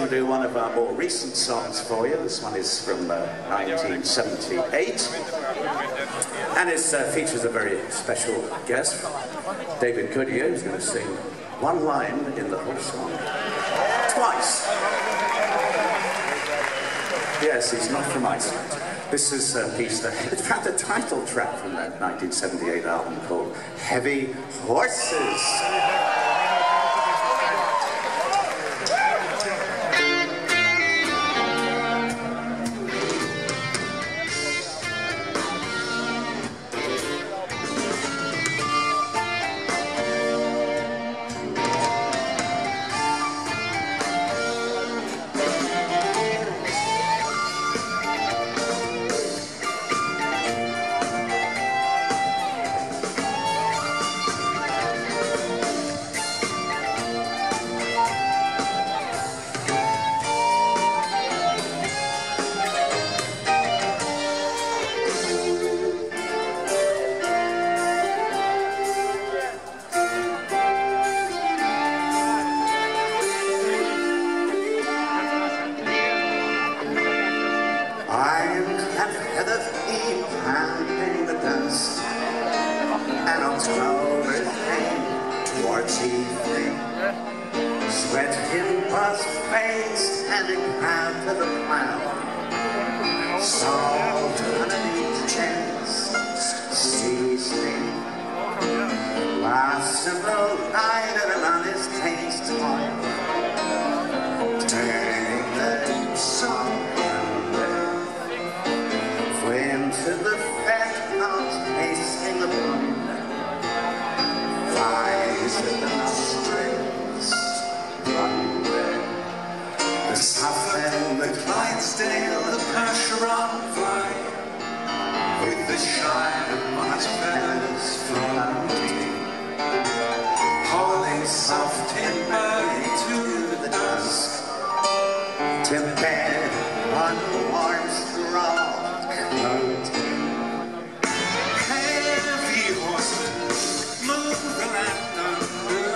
going to do one of our more recent songs for you. This one is from 1978. And it features a very special guest, David Goodyear, who's going to sing one line in the whole song. Twice. Yes, he's not from Iceland. This is a piece that, in fact, the title track from that 1978 album called Heavy Horses. Pounding the dust, and October came towards evening. Sweat him was face and a crowd to the plow. Salt underneath chest, seasoning. Lost in the light of an honest taste toil, turning the song. To the fat house, tasting the blood, flies at the nostrils, thunder. The Southend, the Clydesdale, the Percheron fly, with the shine of white feathers floating, hauling soft timber into the dusk, to bed on warm straw. Heavy horses move the land under,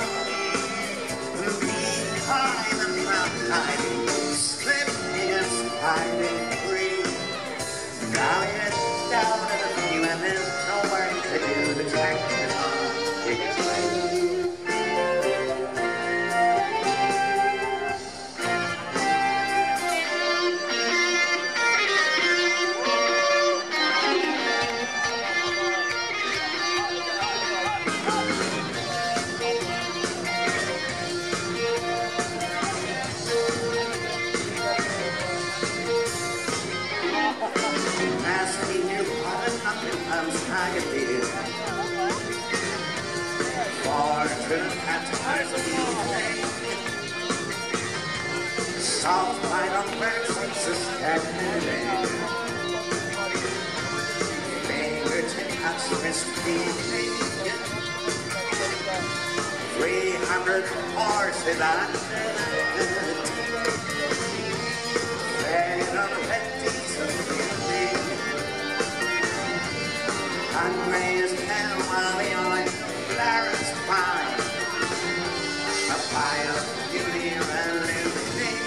behind the mountain hiding, slipping and sliding free. Now it's down to the view and there's nowhere to do the traction on its way. Soft light on birds and suspended. Fingertip cuts wrist feeling. 300 horses under the fed on wet diesel feeling. Unraised hell while the oil flares fine. A fire of beauty and illumination.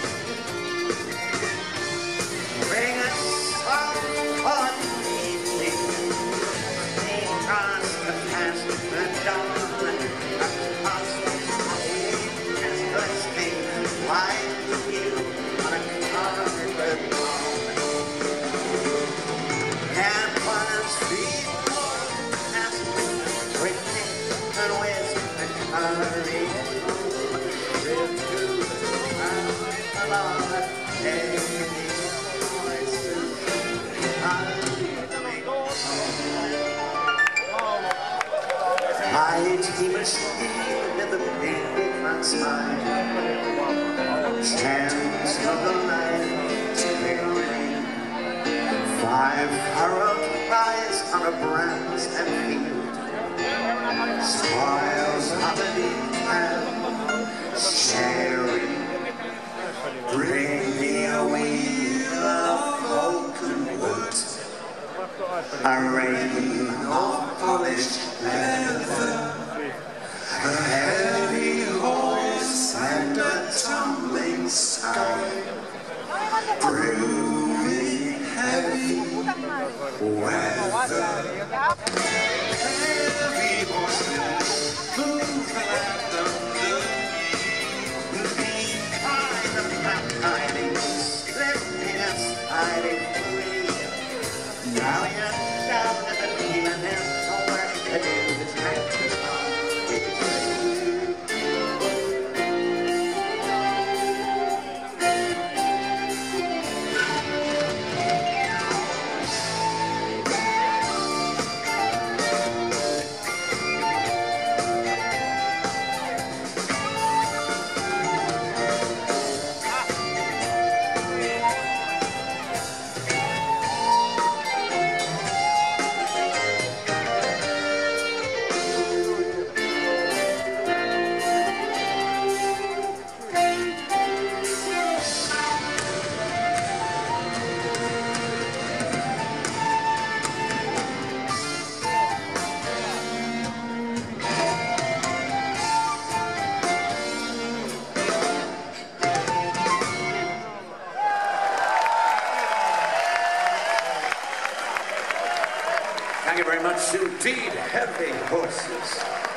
Bring us some fun evening. They cross the past the dawn. Across the street as glistening white view on a carpet lawn. And one's feet past quickly and with the coloring. Drift to the ground along the light he must feel in the big outside. Chance of the night to rain. 5 furrowed eyes on a brands and field. Spoils harmony and sharing. Bring me a wheel of broken wood, a rain of polished leather, a heavy horse and a tumbling sky. brewing heavy weather. Heavy horses move like the blue. Behind the pack hiding, slipping and sliding free. Now you're down at the knee and there's nowhere to do. It's time to come. Thank you very much indeed, Heavy Horses.